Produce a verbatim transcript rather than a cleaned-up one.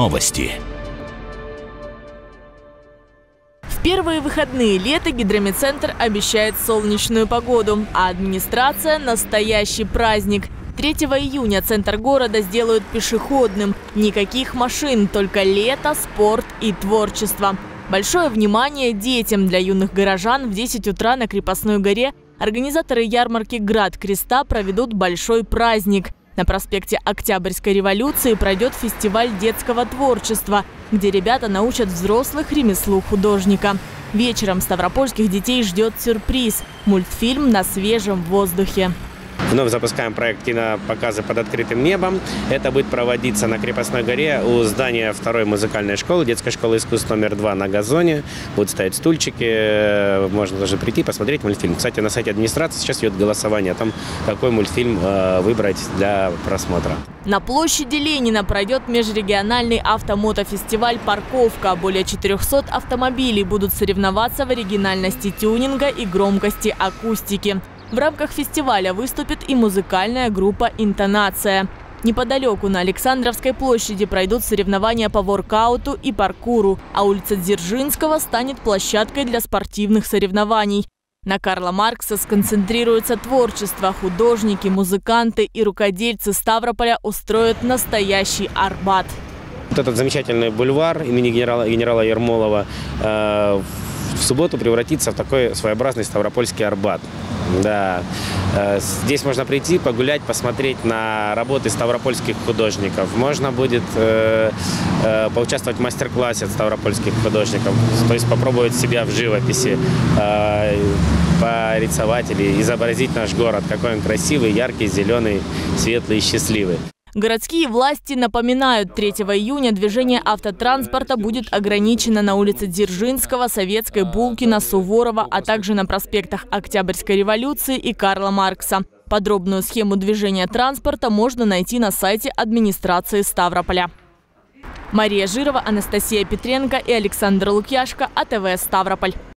Новости. В первые выходные лета Гидромедцентр обещает солнечную погоду, а администрация – настоящий праздник. третьего июня центр города сделают пешеходным. Никаких машин, только лето, спорт и творчество. Большое внимание детям. Для юных горожан в десять утра на Крепостной горе организаторы ярмарки «Град Креста» проведут большой праздник. На проспекте Октябрьской революции пройдет фестиваль детского творчества, где ребята научат взрослых ремеслу художника. Вечером ставропольских детей ждет сюрприз – мультфильм «На свежем воздухе». Вновь запускаем проект «Кинопоказы под открытым небом». Это будет проводиться на Крепостной горе у здания второй музыкальной школы, детской школы искусств номер два на газоне. Будут стоять стульчики, можно даже прийти посмотреть мультфильм. Кстати, на сайте администрации сейчас идет голосование о том, какой мультфильм выбрать для просмотра. На площади Ленина пройдет межрегиональный автомотофестиваль «Парковка». Более четырёхсот автомобилей будут соревноваться в оригинальности тюнинга и громкости акустики. В рамках фестиваля выступит и музыкальная группа «Интонация». Неподалеку на Александровской площади пройдут соревнования по воркауту и паркуру, а улица Дзержинского станет площадкой для спортивных соревнований. На Карла Маркса сконцентрируется творчество. Художники, музыканты и рукодельцы Ставрополя устроят настоящий Арбат. Вот этот замечательный бульвар имени генерала, генерала Ермолова э, в субботу превратится в такой своеобразный ставропольский Арбат. Да. Здесь можно прийти, погулять, посмотреть на работы ставропольских художников. Можно будет э, э, поучаствовать в мастер-классе от ставропольских художников, то есть попробовать себя в живописи, э, порисовать или изобразить наш город, какой он красивый, яркий, зеленый, светлый и счастливый. Городские власти напоминают, третьего июня движение автотранспорта будет ограничено на улице Дзержинского, Советской, Булкина, Суворова, а также на проспектах Октябрьской революции и Карла Маркса. Подробную схему движения транспорта можно найти на сайте администрации Ставрополя. Мария Жирова, Анастасия Петренко и Александр Лукьяшко, АТВ Ставрополь.